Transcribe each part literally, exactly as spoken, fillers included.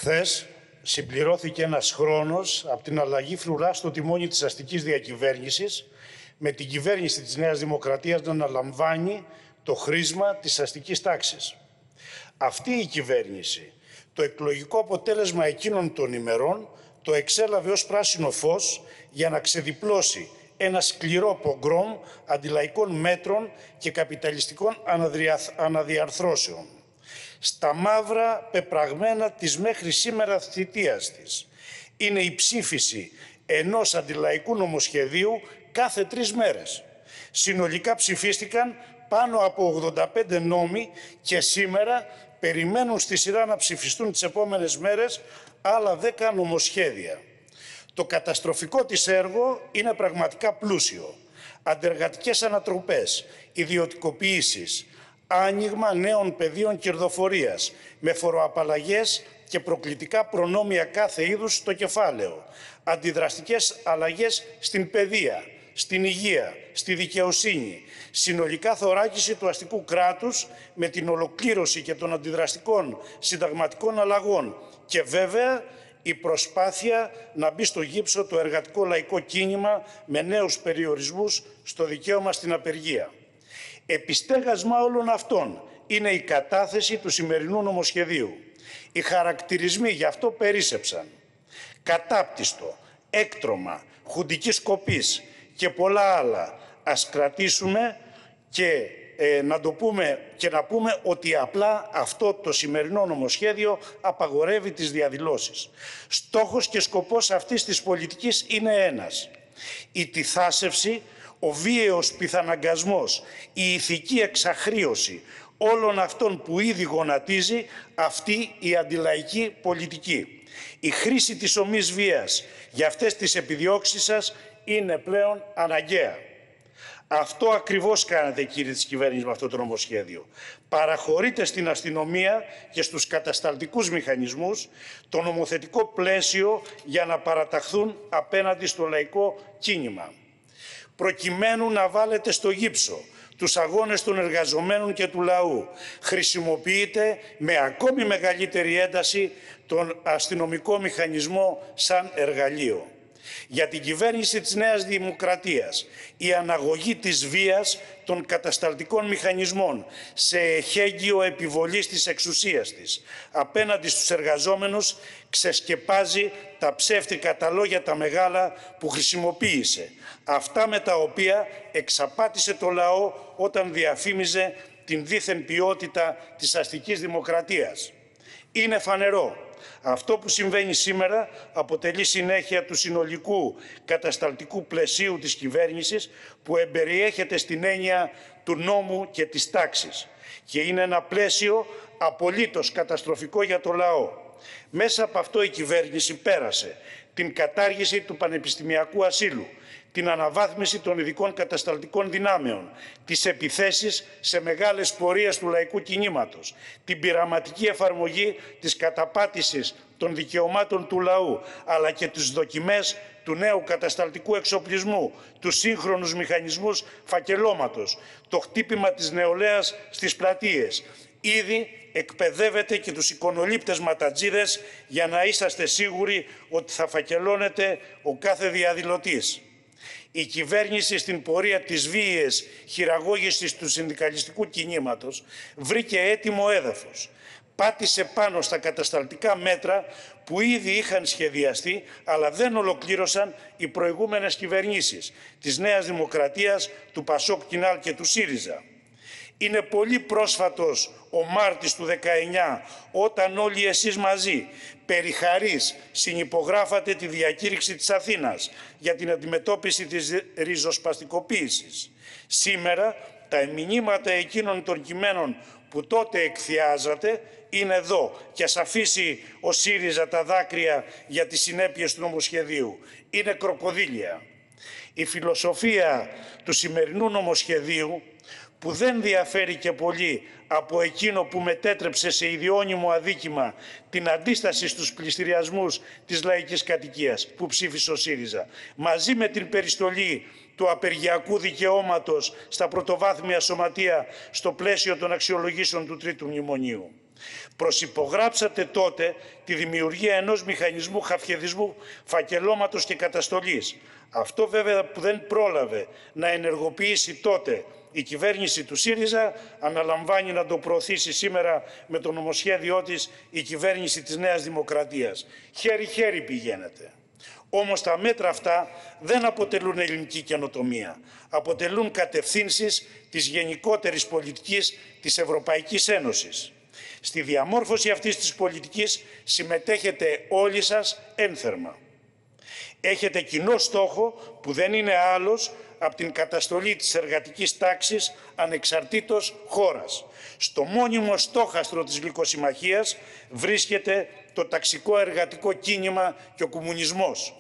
Χθες συμπληρώθηκε ένας χρόνος από την αλλαγή φρουρά στο τιμόνι της αστικής διακυβέρνησης, με την κυβέρνηση της Νέας Δημοκρατίας να αναλαμβάνει το χρήσμα της αστικής τάξης. Αυτή η κυβέρνηση, το εκλογικό αποτέλεσμα εκείνων των ημερών, το εξέλαβε ως πράσινο φως για να ξεδιπλώσει ένα σκληρό πογκρόμ αντιλαϊκών μέτρων και καπιταλιστικών αναδιαρθρώσεων. Στα μαύρα πεπραγμένα της μέχρι σήμερα θητείας της είναι η ψήφιση ενός αντιλαϊκού νομοσχεδίου κάθε τρεις μέρες. Συνολικά ψηφίστηκαν πάνω από ογδόντα πέντε νόμοι και σήμερα περιμένουν στη σειρά να ψηφιστούν τις επόμενες μέρες άλλα δέκα νομοσχέδια. Το καταστροφικό της έργο είναι πραγματικά πλούσιο. Αντεργατικές ανατροπές, ιδιωτικοποιήσεις, άνοιγμα νέων πεδίων κερδοφορίας, με φοροαπαλλαγές και προκλητικά προνόμια κάθε είδους στο κεφάλαιο, αντιδραστικές αλλαγές στην παιδεία, στην υγεία, στη δικαιοσύνη, συνολικά θωράκιση του αστικού κράτους με την ολοκλήρωση και των αντιδραστικών συνταγματικών αλλαγών και βέβαια η προσπάθεια να μπει στο γύψο το εργατικό λαϊκό κίνημα με νέους περιορισμούς στο δικαίωμα στην απεργία. Επιστέγασμα όλων αυτών είναι η κατάθεση του σημερινού νομοσχεδίου. Οι χαρακτηρισμοί γι' αυτό περίσσεψαν. Κατάπτυστο, έκτρωμα, χουντική σκοπής και πολλά άλλα. Ας κρατήσουμε και ε, να το πούμε και να πούμε ότι απλά αυτό το σημερινό νομοσχέδιο απαγορεύει τις διαδηλώσεις. Στόχος και σκοπός αυτής της πολιτικής είναι ένας. Η τυθάσευση, ο βίαιος πιθαναγκασμός, η ηθική εξαχρίωση όλων αυτών που ήδη γονατίζει αυτή η αντιλαϊκή πολιτική. Η χρήση της ομής βίας για αυτές τις επιδιώξεις σας είναι πλέον αναγκαία. Αυτό ακριβώς κάνετε, κύριοι της κυβέρνησης, με αυτό το νομοσχέδιο. Παραχωρείτε στην αστυνομία και στους κατασταλτικούς μηχανισμούς το νομοθετικό πλαίσιο για να παραταχθούν απέναντι στο λαϊκό κίνημα. Προκειμένου να βάλετε στο γύψο τους αγώνες των εργαζομένων και του λαού, χρησιμοποιείτε με ακόμη μεγαλύτερη ένταση τον αστυνομικό μηχανισμό σαν εργαλείο. Για την κυβέρνηση της Νέας Δημοκρατίας, η αναγωγή της βίας των κατασταλτικών μηχανισμών σε εχέγγυο επιβολής της εξουσίας της απέναντι στους εργαζόμενους ξεσκεπάζει τα ψεύτικα τα λόγια τα μεγάλα που χρησιμοποίησε, αυτά με τα οποία εξαπάτησε το λαό όταν διαφήμιζε την δίθεν ποιότητα της αστικής δημοκρατίας. Είναι φανερό. Αυτό που συμβαίνει σήμερα αποτελεί συνέχεια του συνολικού κατασταλτικού πλαισίου της κυβέρνησης που εμπεριέχεται στην έννοια του νόμου και της τάξης και είναι ένα πλαίσιο απολύτως καταστροφικό για το λαό. Μέσα από αυτό η κυβέρνηση πέρασε την κατάργηση του πανεπιστημιακού ασύλου, την αναβάθμιση των ειδικών κατασταλτικών δυνάμεων, τις επιθέσεις σε μεγάλες πορείες του λαϊκού κινήματος, την πειραματική εφαρμογή της καταπάτησης των δικαιωμάτων του λαού, αλλά και τις δοκιμές του νέου κατασταλτικού εξοπλισμού, τους σύγχρονους μηχανισμούς φακελώματος, το χτύπημα της νεολαίας στις πλατείες. Ήδη εκπαιδεύετε και τους εικονολήπτες ματατζίδες για να είσαστε σίγουροι ότι θα φακελώνεται ο κάθε διαδηλωτής. Η κυβέρνηση στην πορεία της βίαιης χειραγώγησης του συνδικαλιστικού κινήματος βρήκε έτοιμο έδαφος. Πάτησε πάνω στα κατασταλτικά μέτρα που ήδη είχαν σχεδιαστεί αλλά δεν ολοκλήρωσαν οι προηγούμενες κυβερνήσεις της Νέας Δημοκρατίας, του Πασόκ Κινάλ και του ΣΥΡΙΖΑ. Είναι πολύ πρόσφατος ο Μάρτης του δεκαεννιά, όταν όλοι εσείς μαζί, περί χαρίς, συνυπογράφατε τη διακήρυξη της Αθήνας για την αντιμετώπιση της ριζοσπαστικοποίησης. Σήμερα, τα μηνύματα εκείνων των κειμένων που τότε εκθιάζατε είναι εδώ και ας αφήσει ο ΣΥΡΙΖΑ τα δάκρυα για τις συνέπειες του νομοσχεδίου. Είναι κροκοδίλια. Η φιλοσοφία του σημερινού νομοσχεδίου, που δεν διαφέρει και πολύ από εκείνο που μετέτρεψε σε ιδιώνυμο αδίκημα την αντίσταση στους πληστηριασμούς της λαϊκής κατοικίας που ψήφισε ο ΣΥΡΙΖΑ, μαζί με την περιστολή του απεργιακού δικαιώματος στα πρωτοβάθμια σωματεία στο πλαίσιο των αξιολογήσεων του Τρίτου Μνημονίου. Προσυπογράψατε τότε τη δημιουργία ενός μηχανισμού χαφιεδισμού, φακελώματος και καταστολής. Αυτό βέβαια που δεν πρόλαβε να ενεργοποιήσει τότε η κυβέρνηση του ΣΥΡΙΖΑ, αναλαμβάνει να το προωθήσει σήμερα με το νομοσχέδιό της η κυβέρνηση της Νέας Δημοκρατίας. Χέρι-χέρι πηγαίνετε. Όμως τα μέτρα αυτά δεν αποτελούν ελληνική καινοτομία. Αποτελούν κατευθύνσεις της γενικότερης πολιτικής της Ευρωπαϊκής Ένωσης. Στη διαμόρφωση αυτής της πολιτικής συμμετέχετε όλοι σας ένθερμα. Έχετε κοινό στόχο που δεν είναι άλλος από την καταστολή της εργατικής τάξης ανεξαρτήτως χώρας. Στο μόνιμο στόχαστρο της Λυκοσυμμαχίας βρίσκεται το ταξικό εργατικό κίνημα και ο κομμουνισμός.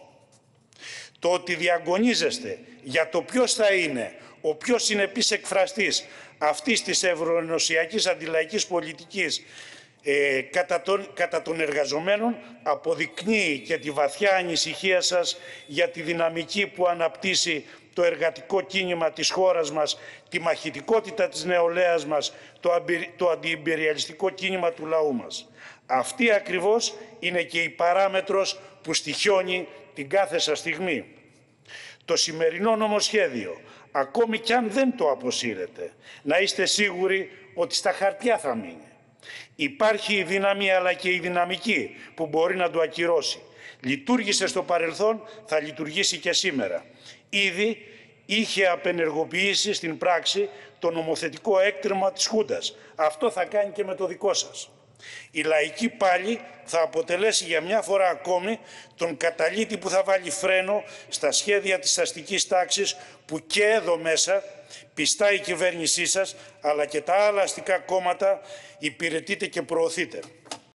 Το ότι διαγωνίζεστε για το ποιος θα είναι ο πιο συνεπής εκφραστής αυτής της ευρωενωσιακής αντιλαϊκής πολιτικής ε, κατά, τον, κατά των εργαζομένων αποδεικνύει και τη βαθιά ανησυχία σας για τη δυναμική που αναπτύσσει το εργατικό κίνημα της χώρας μας, τη μαχητικότητα της νεολαίας μας, το, αμπι, το αντιυμπεριαλιστικό κίνημα του λαού μας. Αυτή ακριβώς είναι και η παράμετρος που στοιχιώνει την κάθε σας στιγμή. Το σημερινό νομοσχέδιο, ακόμη κι αν δεν το αποσύρετε, να είστε σίγουροι ότι στα χαρτιά θα μείνει. Υπάρχει η δύναμη αλλά και η δυναμική που μπορεί να το ακυρώσει. Λειτουργήσε στο παρελθόν, θα λειτουργήσει και σήμερα. Ήδη είχε απενεργοποιήσει στην πράξη το νομοθετικό έκτρεμα της Χούντας. Αυτό θα κάνει και με το δικό σας. Η λαϊκή πάλι θα αποτελέσει για μια φορά ακόμη τον καταλύτη που θα βάλει φρένο στα σχέδια της αστικής τάξης που και εδώ μέσα πιστά η κυβέρνησή σας αλλά και τα άλλα αστικά κόμματα υπηρετείτε και προωθείτε.